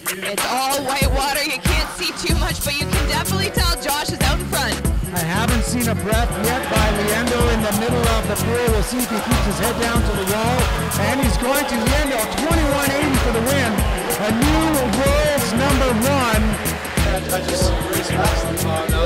It's all white water. You can't see too much, but you can definitely tell Josh is out in front. I haven't seen a breath yet by Liendo in the middle of the pool. We'll see if he keeps his head down to the wall. And he's going to Liendo, 21.80 for the win. A new world's #1. I just raced past the top.